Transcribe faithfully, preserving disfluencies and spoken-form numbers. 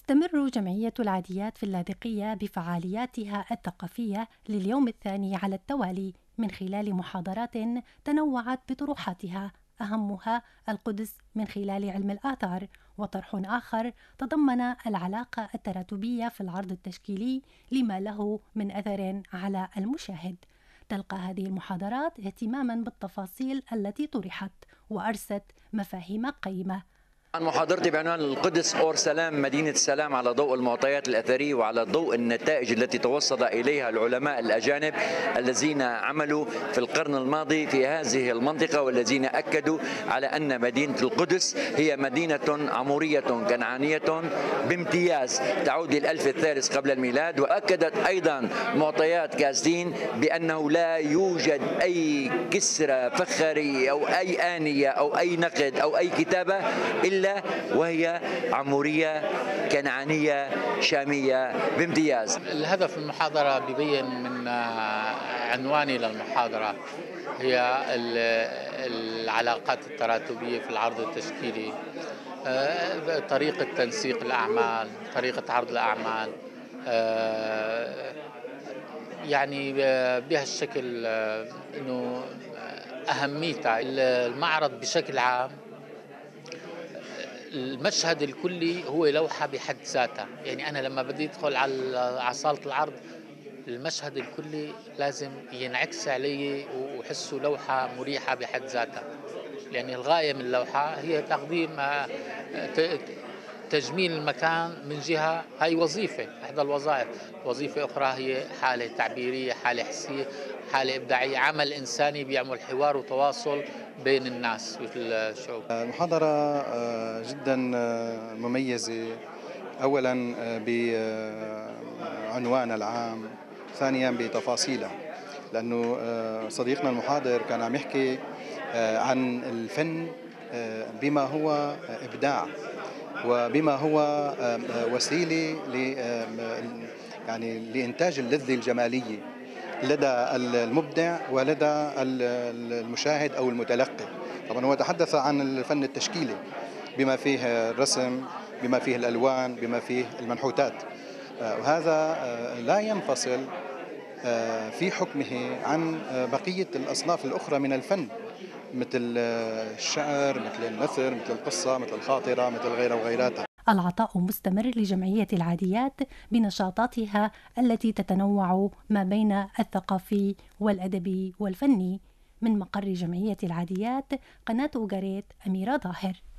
تستمر جمعية العاديات في اللاذقية بفعالياتها الثقافية لليوم الثاني على التوالي من خلال محاضرات تنوعت بطروحاتها، أهمها القدس من خلال علم الآثار، وطرح آخر تضمن العلاقة التراتبية في العرض التشكيلي لما له من أثر على المشاهد. تلقى هذه المحاضرات اهتماما بالتفاصيل التي طرحت وأرست مفاهيم قيمة. عن محاضرتي بعنوان القدس أور سلام مدينة السلام على ضوء المعطيات الأثرية وعلى ضوء النتائج التي توصل إليها العلماء الأجانب الذين عملوا في القرن الماضي في هذه المنطقة، والذين أكدوا على أن مدينة القدس هي مدينة عمورية كنعانية بامتياز تعود للألف الثالث قبل الميلاد. وأكدت أيضا معطيات كاسدين بأنه لا يوجد أي كسرة فخارية أو أي آنية أو أي نقد أو أي كتابة إلا وهي عمورية كنعانية شامية بامتياز. الهدف من المحاضرة بيبين من عنواني للمحاضرة هي العلاقات التراتبية في العرض التشكيلي، طريقة تنسيق الأعمال، طريقة عرض الأعمال، يعني بهالشكل إنه أهميتها المعرض بشكل عام. المشهد الكلي هو لوحة بحد ذاتها، يعني أنا لما بدي أدخل على صالة العرض المشهد الكلي لازم ينعكس علي وحسه لوحة مريحة بحد ذاتها، لأن الغاية من اللوحة هي تقديم تجميل المكان من جهة، هاي وظيفة إحدى الوظائف، وظيفة أخرى هي حالة تعبيرية، حالة حسية، حالة إبداعية، عمل إنساني بيعمل حوار وتواصل بين الناس وفي الشعوب. المحاضرة جدا مميزة، أولا بعنوانها العام، ثانيا بتفاصيلها، لأنه صديقنا المحاضر كان عم يحكي عن الفن بما هو إبداع وبما هو وسيلة يعني لإنتاج اللذة الجمالية لدى المبدع ولدى المشاهد أو المتلقي. طبعا هو تحدث عن الفن التشكيلي بما فيه الرسم، بما فيه الألوان، بما فيه المنحوتات، وهذا لا ينفصل في حكمه عن بقية الأصناف الأخرى من الفن، مثل الشعر، مثل النثر، مثل القصة، مثل الخاطرة، مثل غيرها وغيراتها. العطاء مستمر لجمعية العاديات بنشاطاتها التي تتنوع ما بين الثقافي والأدبي والفني. من مقر جمعية العاديات، قناة أوغاريت، أميرة ظاهر.